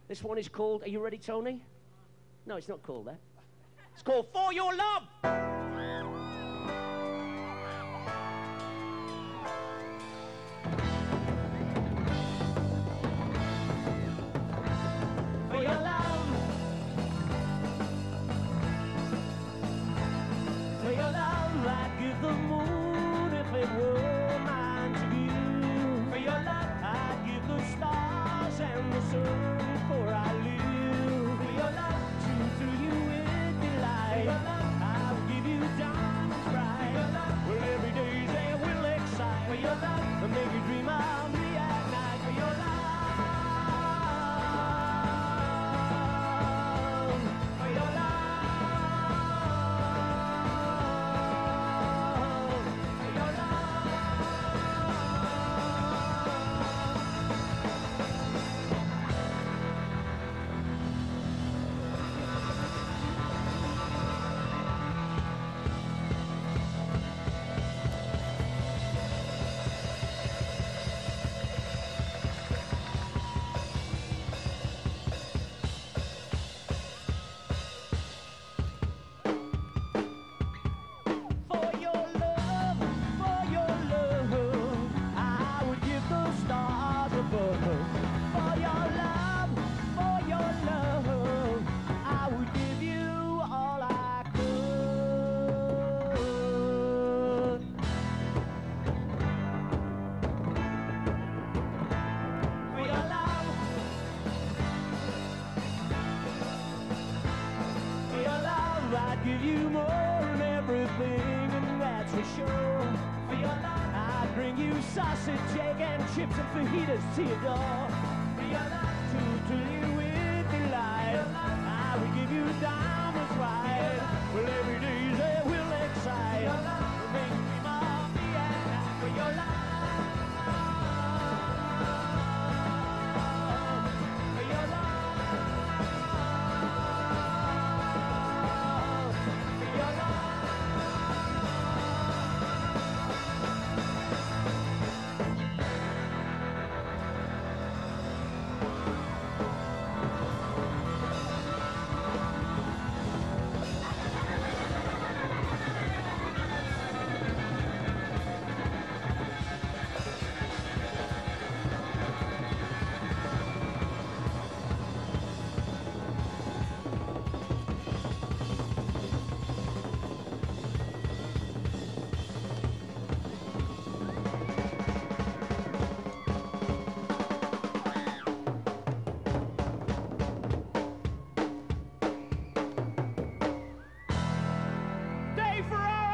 This one is called, are you ready, Tony? No, it's not called that. It's called For Your Love. For your love. For your love, I'd give the moon if it were mine to view. For your love, I'd give the stars and the sun before I live. For your love, to thrill you with delight. For your love, I'll give you diamonds bright. For your love, well, every day they will excite. For your love, and make you dream of me at night. For your love. For your love. For your love. For your love, I would give the stars above. For your love, I would give you all I could. For your love, for your love, I'd give you more than everything, and that's for sure. For your love, I'd bring you sausage, egg, and chips and fajitas to your door. For your love, to thrill you with delight. I would give you diamonds white. Well, every day they will excite. Make me more me at night. For your love. For your love. For your love. Day for all.